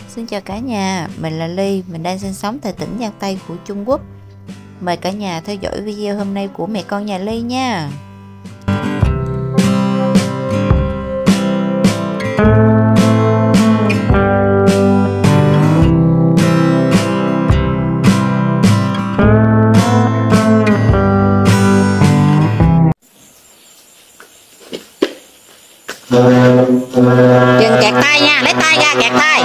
Xin chào cả nhà, mình là Ly, mình đang sinh sống tại tỉnh Giang Tây của Trung Quốc. Mời cả nhà theo dõi video hôm nay của mẹ con nhà Ly nha. Dừng kẹt tay nha, lấy tay ra kẹt tay.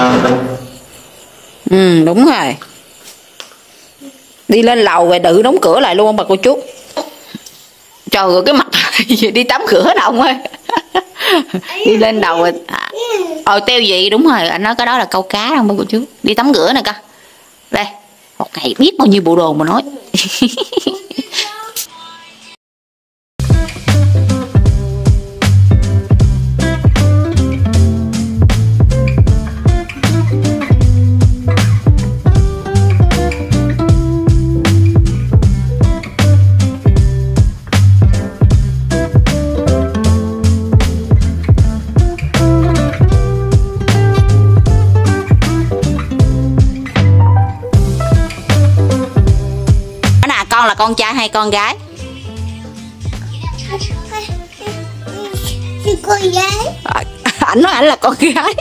Đúng rồi. Đi lên lầu về tự đóng cửa lại luôn bà cô chú. Trời ơi cái mặt đi tắm rửa đâu ông ơi. Đi lên đầu rồi. Teo gì đúng rồi, anh nói cái đó là câu cá đâu bà cô chú. Đi tắm rửa nè coi. Đây, một ngày biết bao nhiêu bộ đồ mà nói. Con là con trai hay con gái? Con gái. Ảnh nói ảnh là con gái.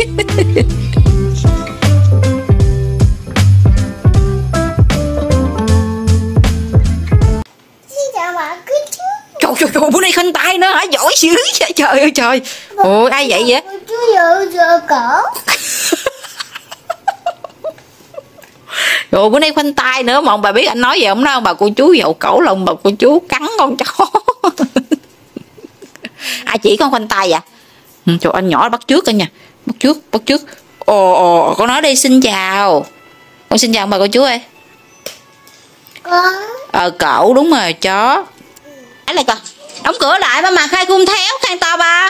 Trời bữa nay khanh tay nữa hả? Giỏi dữ. Trời ơi trời. Ôi ai vậy vậy? Chú giờ cỡ. Rồi bữa nay khoanh tay nữa mà ông bà biết anh nói gì không đâu, bà cô chú dậu cẩu lòng bà cô chú cắn con chó. Ai chỉ con khoanh tay vậy? Trời anh nhỏ bắt trước coi nha, bắt trước. Ồ con nói đi xin chào. Con xin chào bà cô chú ơi. Cậu đúng rồi chó. Anh này coi, đóng cửa lại mà khai cung théo khang to ba.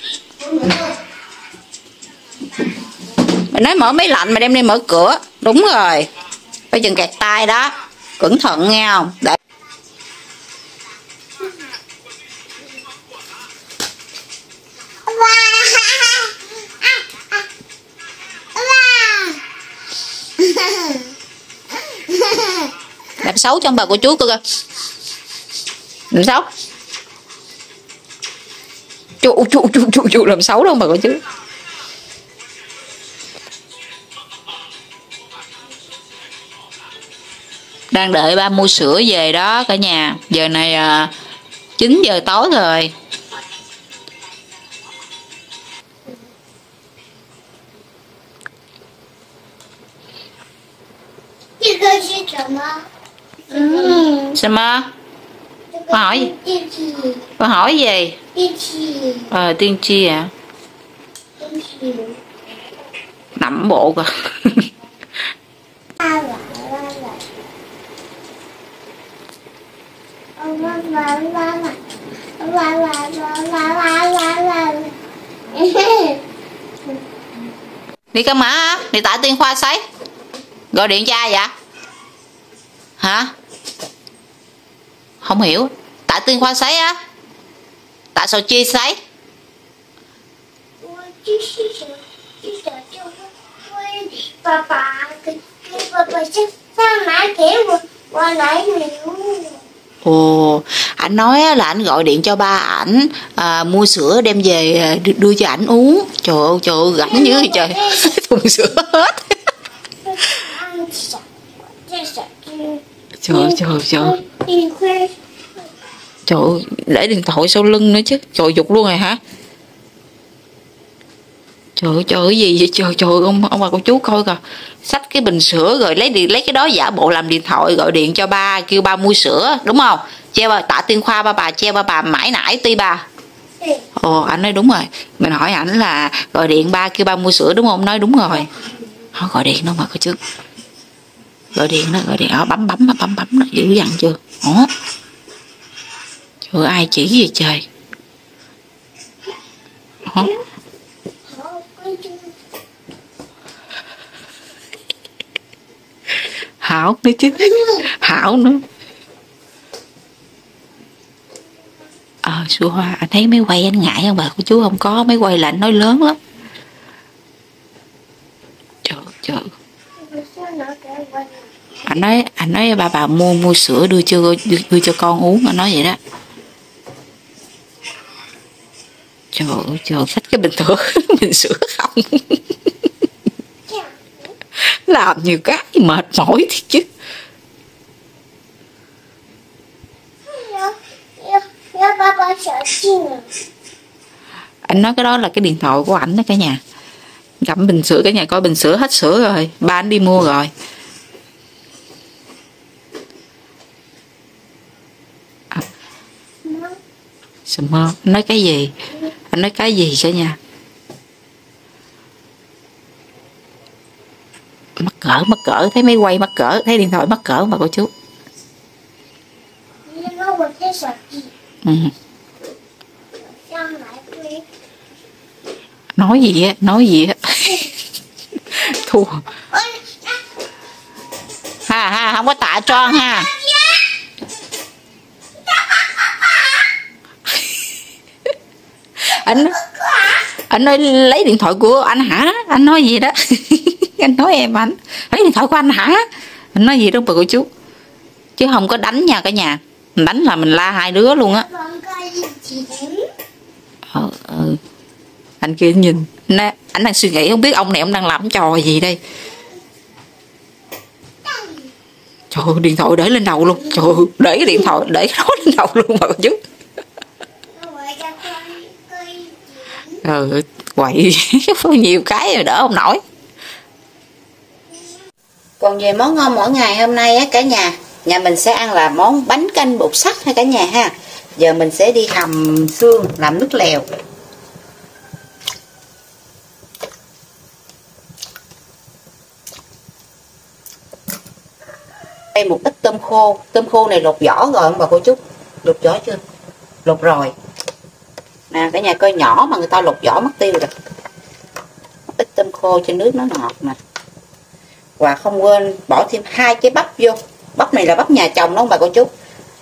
Mày nói mở máy lạnh mà đem đi mở cửa. Đúng rồi. Phải chừng kẹt tay đó. Cẩn thận nghe không? Để làm xấu trong bà của chú coi. Làm xấu. Chú làm xấu đâu bà của chú. Đang đợi ba mua sữa về đó cả nhà. Giờ này 9 giờ tối rồi. Sao mơ? Con hỏi gì? Con hỏi gì? Tiên tri à? Nằm bộ kìa. Đi cơ mà, đi tại Tiên Khoa sấy. Gọi điện cho ai vậy? Hả? Không hiểu. Tại Tiên Khoa sấy á? Tại sao chi sấy? Ồ, anh nói là anh gọi điện cho ba ảnh mua sữa đem về đưa cho ảnh uống. Trời ơi, rảnh dữ trời. Thùng sữa hết. Trời ơi, để điện thoại sau lưng nữa chứ. Trời giục luôn rồi hả? Trời ơi gì vậy trời ông bà cô chú coi kìa. Xách cái bình sữa rồi lấy cái đó giả bộ làm điện thoại gọi điện cho ba kêu ba mua sữa đúng không? Treo bà Tạ Tiên Khoa ba bà treo ba bà mãi nãy ti bà. Ồ anh nói đúng rồi. Mình hỏi ảnh là gọi điện ba kêu ba mua sữa đúng không? Nói đúng rồi. Không gọi điện đâu mà cô chú. Gọi điện đó bấm đó dữ dằn chưa? Ủa? Trời ai chỉ gì trời? Ủa? Hảo nữa chứ. Hảo nữa. Su Hoa, anh thấy máy quay anh ngại không bà cô chú? Không có máy quay là anh nói lớn lắm. Trời Trời. Anh nói bà mua sữa đưa cho con uống, anh nói vậy đó. Trời ơi trời, xách cái bình sữa bình sữa không. Làm nhiều cái mệt mỏi thiệt chứ. Anh nói cái đó là cái điện thoại của ảnh đó cả nhà. Gặm bình sữa, cả nhà coi bình sữa hết sữa rồi, ba anh đi mua rồi. Smart. Anh nói cái gì? Anh nói cái gì cả nhà? Mắc cỡ, thấy máy quay mắc cỡ, thấy điện thoại mắc cỡ mà cô chú. Ừ. Nói gì á thua ha, không có tạ tròn ha. Anh nói lấy điện thoại của anh hả? Anh nói gì đó? Anh nói em anh lấy điện thoại của anh hả? Anh nói gì đó bà cô chú, chứ không có đánh nha cả nhà. Mình đánh là mình la hai đứa luôn á. Anh kia nhìn anh đang suy nghĩ không biết ông này ông đang làm trò gì đây. Trời ơi, điện thoại để lên đầu luôn. Trời ơi, để cái điện thoại để cái đó lên đầu luôn mà cô chú. Quậy nhiều cái rồi đỡ không nổi. Còn về món ngon mỗi ngày hôm nay á cả nhà mình sẽ ăn là món bánh canh bột sắt ha cả nhà ha. Giờ mình sẽ đi hầm xương làm nước lèo. Đây một ít tôm khô này lột vỏ rồi ông bà cô chú. Lột vỏ chưa? Lột rồi. Nè cả nhà coi nhỏ mà người ta lột vỏ mất tiêu rồi. Một ít tôm khô cho nước nó ngọt nè. Và không quên bỏ thêm 2 trái bắp vô. Bắp này là bắp nhà chồng đó ông bà cô chú.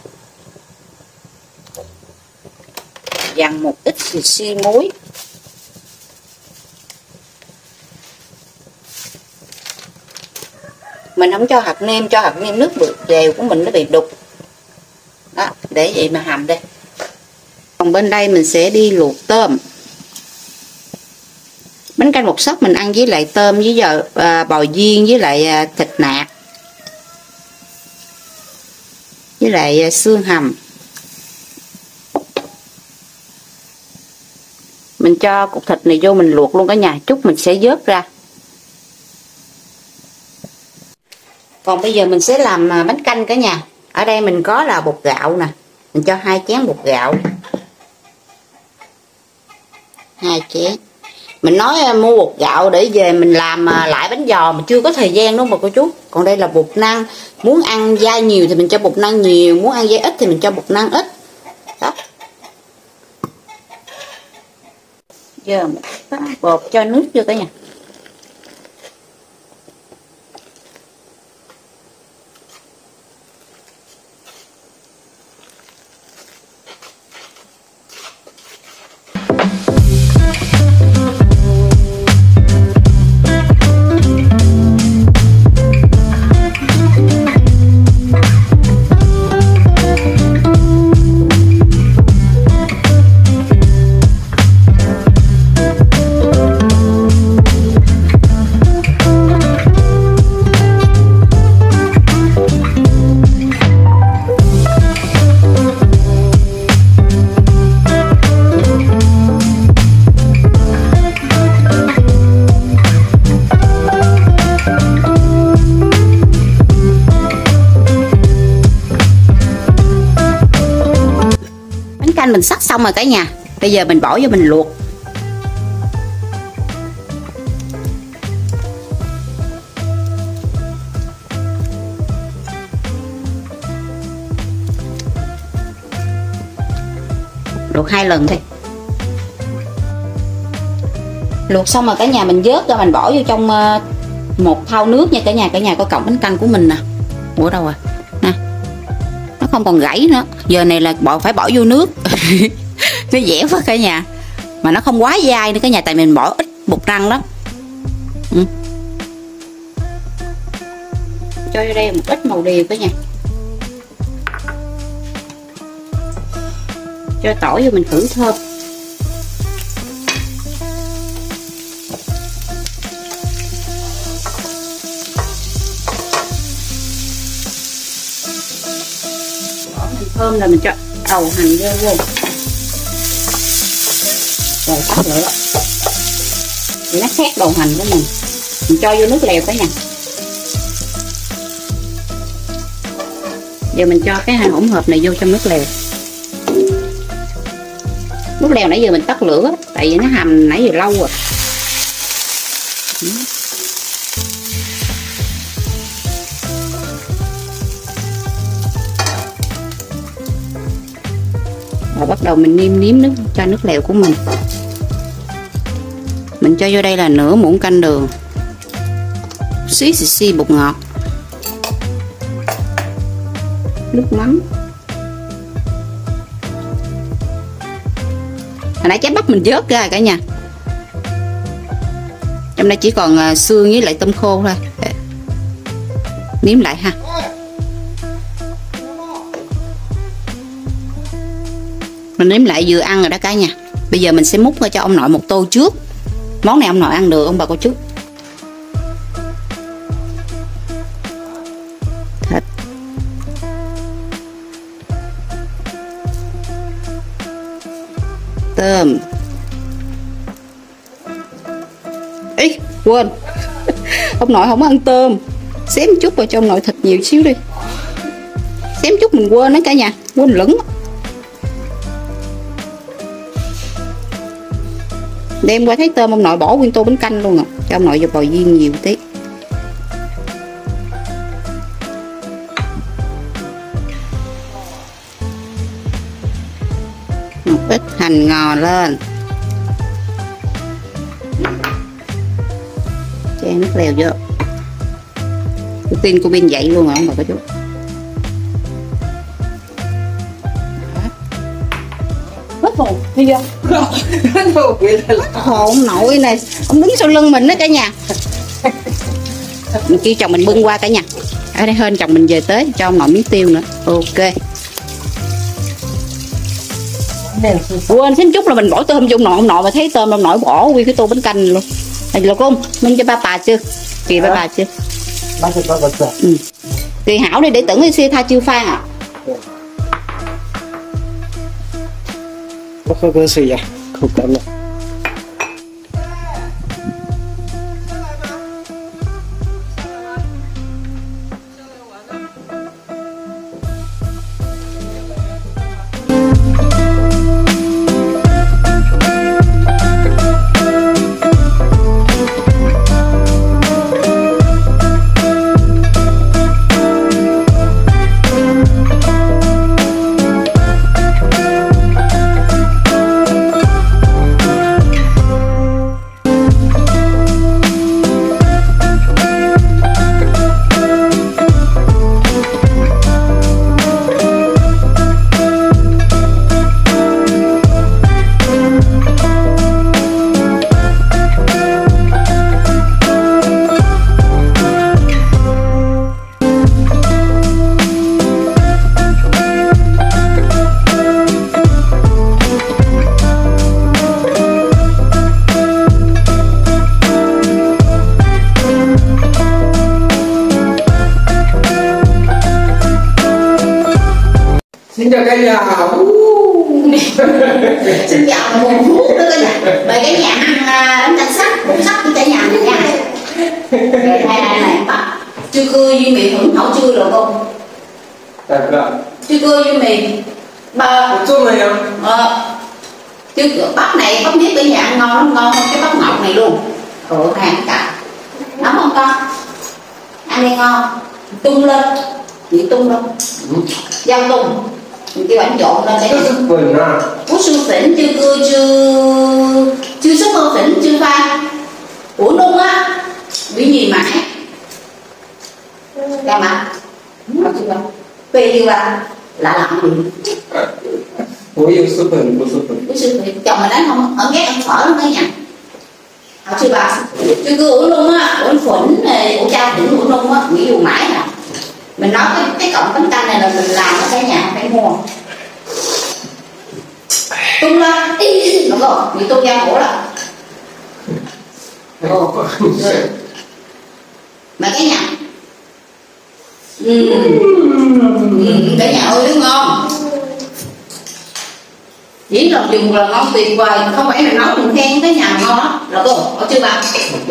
Dặn một ít xì muối. Mình không cho hạt nêm, cho hạt nêm nước bự dèo của mình nó bị đục. Đó, để vậy mà hầm đây. Còn bên đây mình sẽ đi luộc tôm. Bánh canh bột sắt mình ăn với lại tôm với bò viên với lại thịt nạc. Với lại xương hầm. Mình cho cục thịt này vô mình luộc luôn cả nhà, chút mình sẽ vớt ra. Còn bây giờ mình sẽ làm bánh canh cả nhà. Ở đây mình có là bột gạo nè. Mình cho 2 chén bột gạo. 2 chén. Mình nói mua bột gạo để về mình làm lại bánh giò mà chưa có thời gian đúng không bà cô chú. Còn đây là bột năng. Muốn ăn dai nhiều thì mình cho bột năng nhiều, muốn ăn dai ít thì mình cho bột năng ít. Đó. Giờ mình bột cho nước vô cả nhà. Canh mình sắc xong rồi cả nhà. Bây giờ mình bỏ vô mình luộc. Luộc 2 lần thôi. Luộc xong rồi cả nhà mình vớt ra mình bỏ vô trong một thau nước nha cả nhà. Cả nhà coi cọng bánh canh của mình nè. Ủa đâu rồi? Nè. Nó không còn gãy nữa. Giờ này là phải bỏ vô nước. Nó dẻo quá cả nhà. Mà nó không quá dai nữa cả nhà. Tại mình bỏ ít bột năng lắm. cho vô đây một ít màu điều cả nhà. Cho tỏi vô mình khử thơm. Bỏ mình thơm là mình cho đầu hành vô luôn. Rồi tắt lửa để nó khét đầu hành của mình cho vô nước lèo cả nhà. Giờ mình cho cái hỗn hợp này vô trong nước lèo. Nước lèo nãy giờ mình tắt lửa tại vì nó hầm nãy giờ lâu rồi. Rồi bắt đầu mình nêm nước cho nước lèo của mình. Mình cho vô đây là nửa muỗng canh đường, xí bột ngọt, nước mắm. Hồi nãy trái bắp mình vớt ra cả nhà. Trong đây chỉ còn xương với lại tôm khô thôi. Nếm lại ha. Mình nếm lại vừa ăn rồi đó cả nhà. Bây giờ mình sẽ múc ra cho ông nội một tô trước. Món này ông nội ăn được ông bà cô chú. Thịt, tôm. Ý quên ông nội không ăn tôm. Xém chút vào cho ông nội thịt nhiều xíu đi. Xém chút mình quên đó cả nhà. Quên lửng. Đem qua thấy tôm ông nội bỏ nguyên tô bánh canh luôn à. Cho ông nội vô bò viên nhiều tí. Một ít hành ngò lên. Chan nước lèo vô. Tôi tin cô Bin dậy luôn rồi ông bà cô chú. Hết hồn bây giờ. Ông nội này ông đứng sau lưng mình đó cả nhà. Mình kêu chồng mình bưng qua cả nhà. Ở đây hên chồng mình về tới cho ông nội miếng tiêu nữa. Ok. Quên xíu chút là mình bỏ tôm vô ông nội mà thấy tôm ông nội bỏ nguyên cái tô bánh canh luôn. Này là con minh cho ba bà chưa? Kì ba bà chưa? Ừ. Thì Hảo đi để tưởng cái xe tha chưa phan à. Có cơ gì vậy? Không cần đâu. Xin chào cả nhà. Xin chào một phút nữa cả nhà. Về cái nhà ăn bánh canh sắc, bún sắc với cả nhà này nha. Rồi hai này bắt chưa cưa với mì hưởng hảo chưa được không? Chưa cưa với mì ba Chút này à? chứ bắp này bắp biết cả nhà ăn ngon lắm, ngon hơn cái bắp ngọt này luôn. Hàng cả nóng không con? Ăn đây ngon. Tung lên, chị tung lên. Rau tung mình kêu ảnh trộn lên đấy. Ủa sư phỉnh chưa cưa chưa súp mơ phỉnh chưa pha. Ủa nung á bị gì mãi ra mặt chưa ba về chưa ba lạ lạ gì. Ủa yêu sư phỉnh Ủa sư phỉnh chồng mình nói không ở ghét ăn phở lắm đấy nha. Chưa ba chưa cưa ủa nung á, ủa phỉnh này ủa cha phỉnh ủa nung á nghĩ dù mãi à. Mình nói cái cọng bánh canh này là mình làm ở cái nhà, không phải mua. Tung lên, đúng không? Bị tung ra cổ là. Mà cái nhà. Cái nhà ơi đúng không? Chỉ là dùng là ngon tuyệt vời, không phải là nấu mình khen cái nhà ngon đó. Rồi cô, có chưa bà?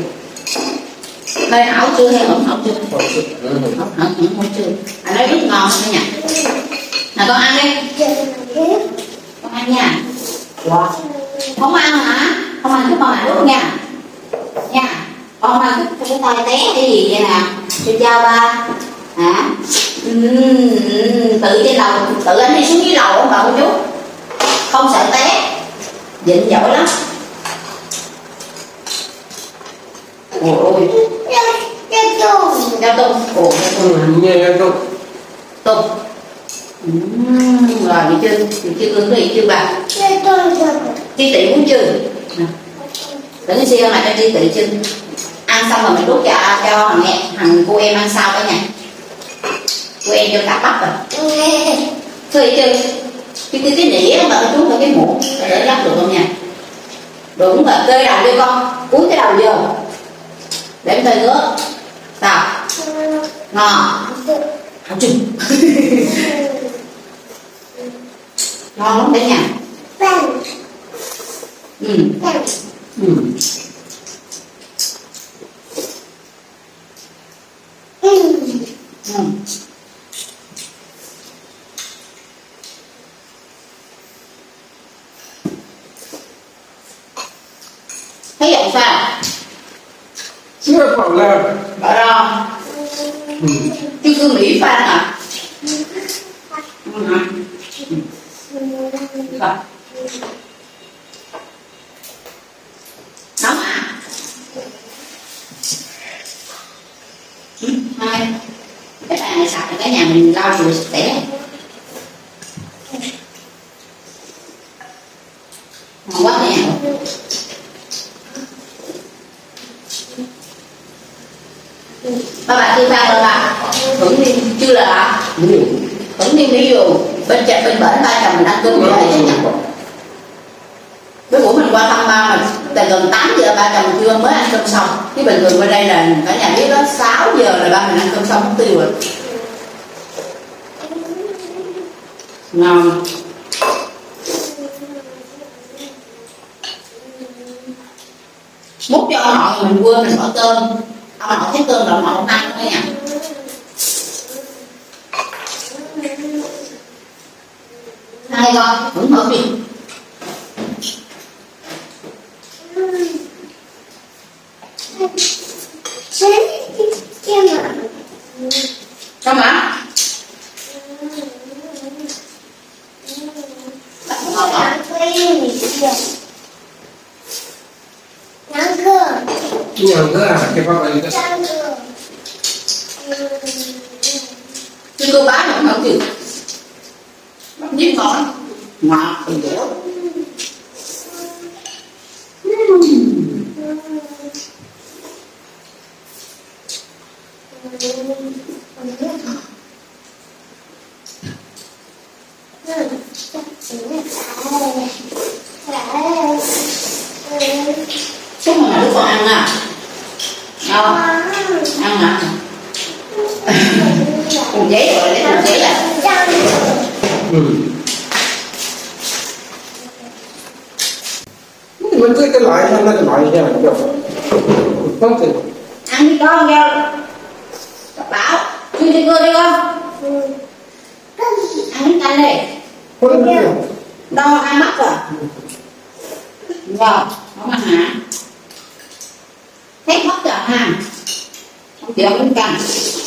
Hơi ảo chưa hay ổn học chưa? Không chưa. Anh nói rất ngon cái nhà. Nào con ăn đi. Con ăn nha. Wow. Không ăn hả? Không ăn cái con ăn luôn nha. Nha. Con không ăn cái tay té cái gì vậy nè? Cho chào ba. Hả? Tự trên lầu, tự anh đi xuống dưới lầu không bà cô chú? Không sợ té. Dịnh giỏi lắm. Ôi. Cho tôm. Ồ, tôm. Rồi chị chưa cưng cái gì chưa bà? Chi tị muốn chưa? Đừng cái xe này cho chi tị chưa? Ăn xong rồi mình đút cho thằng cô em ăn sau cả nhà. Cô em cho cả bắp rồi. Thôi chưa? Cái nĩa mà chú phải cái muỗng để lắp được không nha? Đúng rồi, kê đầu cho con, cúi cái đầu vô. Để em thời nước. Sao? Ngon. Không chừng. Ngon lắm đấy nha. Thấy giọng sao? Chưa bảo là Bảo rồi. Chứ cứ Mỹ Phan à? Rồi. Nóng à? Hai. Cái này sạch cái nhà mình lau chùi sạch sẽ. Ngon quá nha. Bà Tư Phan rồi bà Thuận Niên chưa là bà Thuận Niên đi dù bên bển ba chồng mình ăn cơm về chứ nhỉ. Với buổi mình qua thăm ba mà từ gần 8 giờ ba chồng chưa mới ăn cơm xong. Chứ bình thường bên đây là cả nhà biết đó 6 giờ là ba mình ăn cơm xong mất tiêu rồi. Ngon. Múc cho ông nội mình quên mình bỏ cơm. Ông nội thấy cơm rồi ông nội không ăn nữa nha. Hai con thử mở đi. Sao mà? Ngon hả? nhàng cơ à, cái bao này chứ cô bán không nổi gì bắp nhíp ngon ngọt từng dẻo. Chúc mà đứa con ăn à? Ngon. Ăn hả? Cùng giấy rồi lấy cùng giấy là. Mình cứ cái loại nó cái loại như này được. Không thì Ăn đi con kêu. Bảo, chưa đi cơ đi con. Ăn bánh canh đi. không được. Đo hai mắt rồi. Rồi, không ăn hả? Thấy mất rồi ha. Không chịu ăn bánh canh.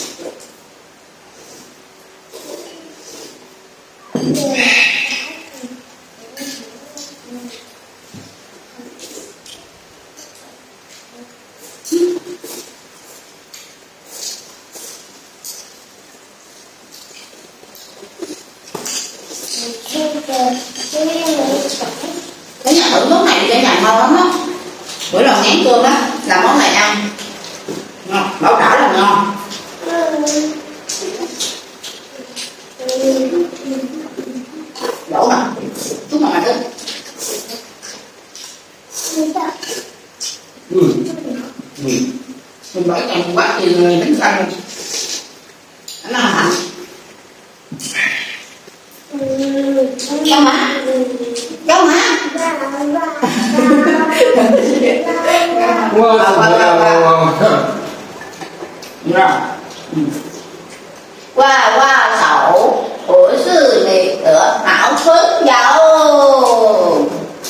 Cái nhà thử món này cái nhà ngon lắm á. Bữa đầu ngán cơm á làm món này ăn ngon, bảo đảm là ngon. Mình bởi còn quá nhiều người bánh xanh. Nó hạnh. Cháu má. Cháu má. Wow, wow, sậu. Của sư liệt ở hảo phước dậu.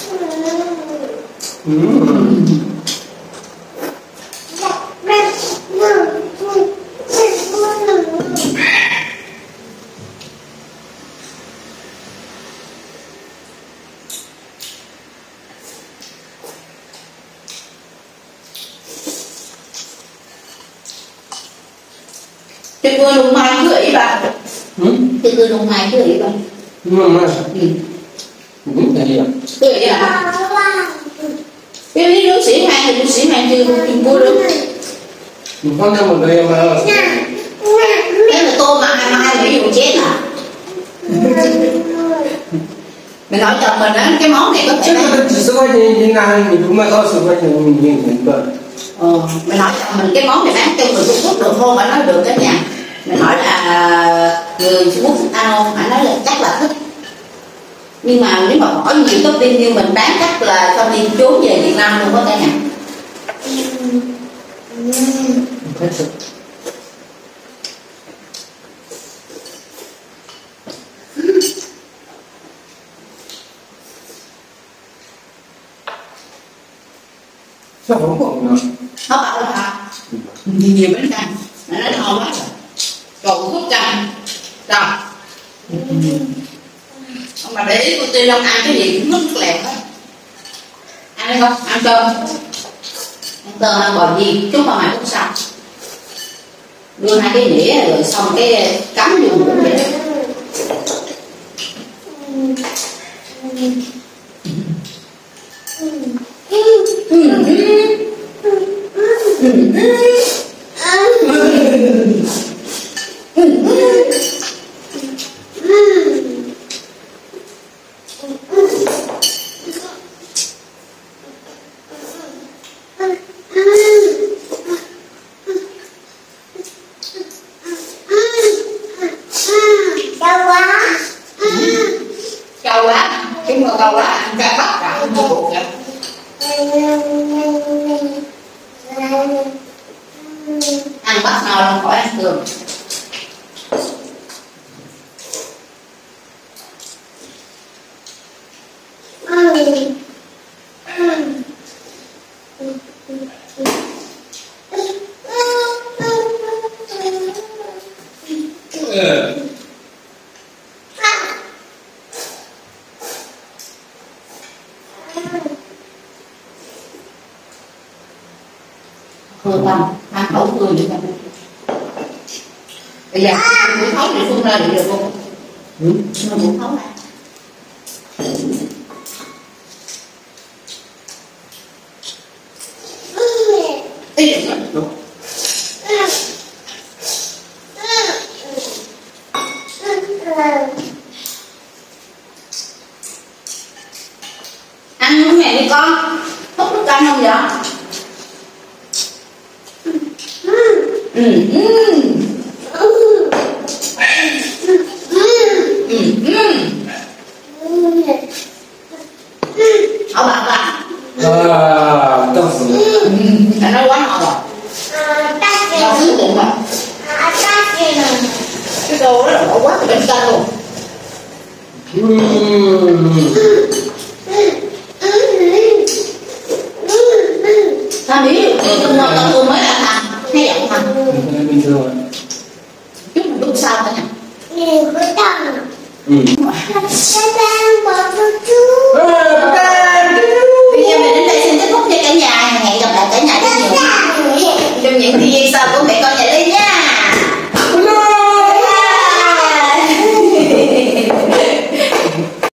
Chứ vừa lùng mai cứ ý bà. Chứ vừa lùng mai cứ ý bà. Cứ ý là cái lý nước sĩ hai thì nước sĩ hai chưa mua được. Con cho một đây mà. Thế là tô mà hai bị dùng chết à? Mình nói chồng mình á, cái món này có thể là chỉ số quay nhìn này mình cũng mà có sự quay nhìn được. Mình hỏi chồng mình cái món này bán cho người Trung Quốc được không? Bạn nói được cả nhà. Mình hỏi là người Trung Quốc thích ăn không? Bạn nói là chắc là thích. Nhưng mà nếu mà hỏi nhiều topping như mình bán chắc là xong đi trốn về Việt Nam luôn đó cả nhà. Sao không còn nữa? Nó bảo là nhiều bánh canh. Nó nói ngon quá rồi. Còn thuốc canh. Rồi. Ông bà để ý cô Tư Long ăn cái gì cũng mất lẹt hết. Ăn đi không? Ăn cơm. Ăn cơm ăn bò gì chút mà mày cũng xong. Đưa hai cái đĩa rồi xong cái cắm vô muỗng vậy. Câu quá, chúng tôi câu quá, ăn cá bắt cả không có bụng cả. Ăn bắt no không khỏi ăn cơm. Khô tâm, ăn khẩu khô vậy không? Bây giờ mũi thấu này phun ra được không? Nó mũi thấu này. Ý được. Ăn cái này đi con. Hút nước canh không vậy? Ở bạn à? Tâm sự. Anh nói quá ngon rồi. Ngon thứ bụng mà. Cái đồ đó là bỏ quá bên canh luôn. Tao biết tôi mới là thằng hay vậy mà. Bình thường rồi. Chút mình lúc sau cả nhà. Nhiều cái tầng. Cái đang bỏ cho chú.